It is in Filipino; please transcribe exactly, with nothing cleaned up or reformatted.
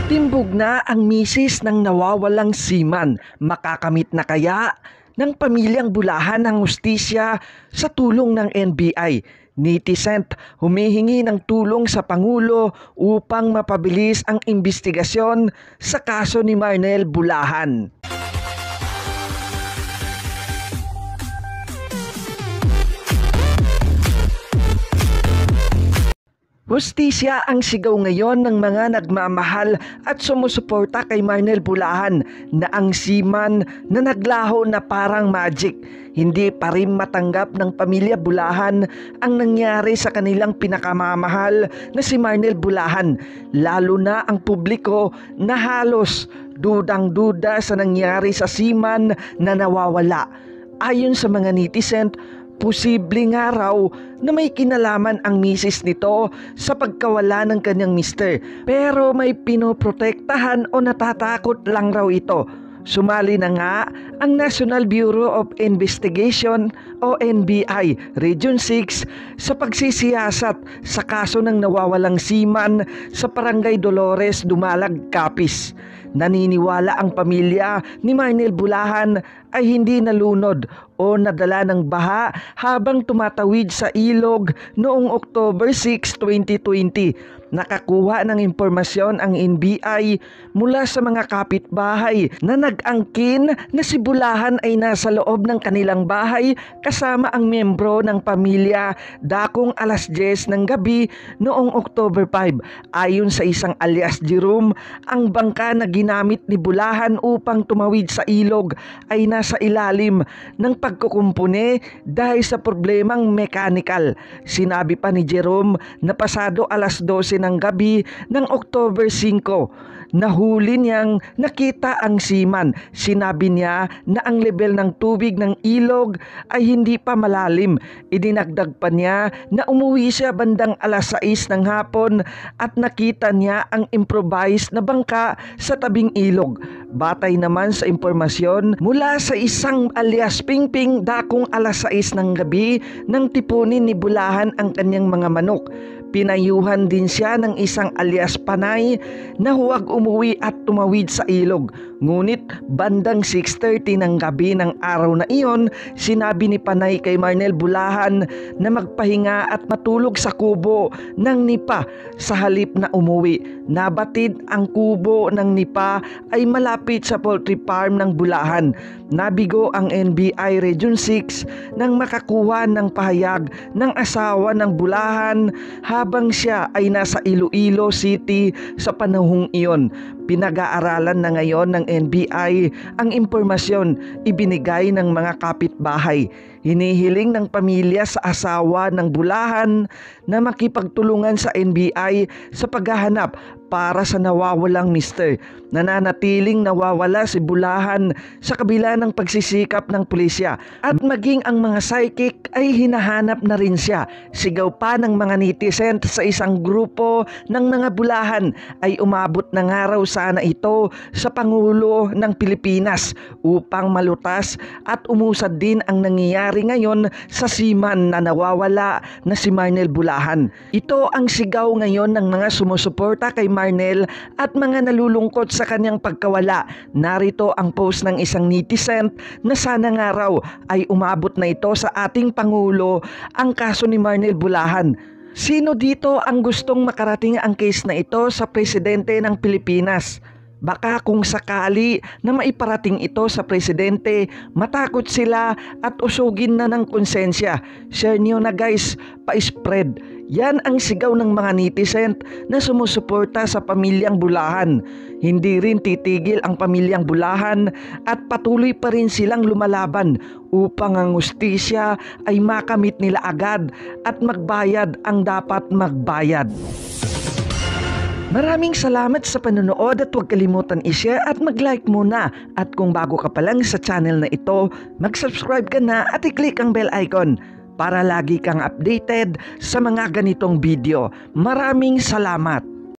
Timbog na ang misis ng nawawalang seaman. Makakamit na kaya ng pamilyang Bulahan ang hustisya sa tulong ng N B I? Netizen humihingi ng tulong sa Pangulo upang mapabilis ang investigasyon sa kaso ni Marnel Bulahan. Hustisya ang sigaw ngayon ng mga nagmamahal at sumusuporta kay Marnel Bulahan na ang seaman na naglaho na parang magic. Hindi pa rin matanggap ng pamilya Bulahan ang nangyari sa kanilang pinakamamahal na si Marnel Bulahan, lalo na ang publiko na halos dudang-duda sa nangyari sa seaman na nawawala. Ayon sa mga netizen, posible nga raw na may kinalaman ang misis nito sa pagkawala ng kanyang mister, pero may pinoprotektahan o natatakot lang raw ito. Sumali na nga ang National Bureau of Investigation o N B I Region six sa pagsisiyasat sa kaso ng nawawalang seaman sa Barangay Dolores, Dumalag, Capiz. Naniniwala ang pamilya ni Marnel Bulahan ay hindi nalunod o nadala ng baha habang tumatawid sa ilog noong October six, twenty twenty. Nakakuha ng impormasyon ang N B I mula sa mga kapitbahay na nag-angkin na si Bulahan ay nasa loob ng kanilang bahay kasama ang miyembro ng pamilya dakong alas diyes ng gabi noong October five. Ayon sa isang alias Jerome, ang bangka na ginamit ni Bulahan upang tumawid sa ilog ay nasa ilalim ng pagkukumpune dahil sa problemang mechanical. Sinabi pa ni Jerome na pasado alas dose ng gabi ng October five, nahuli niyang nakita ang seaman. Sinabi niya na ang level ng tubig ng ilog ay hindi pa malalim. Idinagdag pa niya na umuwi siya bandang alas sais ng hapon at nakita niya ang improvised na bangka sa tabing ilog. Batay naman sa impormasyon mula sa isang alias Pingping, dakong alas sais ng gabi nang tipunin ni Bulahan ang kanyang mga manok. Pinayuhan din siya ng isang alias Panay na huwag umuwi at tumawid sa ilog. Ngunit bandang six thirty ng gabi ng araw na iyon, sinabi ni Panay kay Marnel Bulahan na magpahinga at matulog sa kubo ng nipa sa halip na umuwi. Nabatid ang kubo ng nipa ay malapit sa poultry farm ng Bulahan. Nabigo ang N B I Region six nang makakuha ng pahayag ng asawa ng Bulahan habang siya ay nasa Iloilo City sa panahong iyon. Pinag-aaralan na ngayon ng N B I ang impormasyon ibinigay ng mga kapitbahay. Hinihiling ng pamilya sa asawa ng Bulahan na makipagtulungan sa N B I sa paghahanap para sa nawawalang mister. Nananatiling nawawala si Bulahan sa kabila ng pagsisikap ng pulisya at maging ang mga psychic ay hinahanap na rin siya. Sigaw pa ng mga netizen sa isang grupo ng mga Bulahan ay umabot ng araw sana ito sa Pangulo ng Pilipinas upang malutas at umusad din ang nangyayari ngayon sa seaman na nawawala na si Marnel Bulahan. Ito ang sigaw ngayon ng mga sumusuporta kay Marnel at mga nalulungkot sa kanyang pagkawala. Narito ang post ng isang netizen na sana nga raw ay umabot na ito sa ating Pangulo ang kaso ni Marnel Bulahan. Sino dito ang gustong makarating ang case na ito sa presidente ng Pilipinas? Baka kung sakali na maiparating ito sa presidente, matakot sila at usugin na ng konsensya. Share niyo na guys, pa-spread. Yan ang sigaw ng mga netizen na sumusuporta sa pamilyang Bulahan. Hindi rin titigil ang pamilyang Bulahan at patuloy pa rin silang lumalaban upang ang hustisya ay makamit nila agad at magbayad ang dapat magbayad. Maraming salamat sa panonood at huwag kalimutan i-share at mag-like muna. At kung bago ka pa lang sa channel na ito, mag-subscribe ka na at i-click ang bell icon para lagi kang updated sa mga ganitong video. Maraming salamat!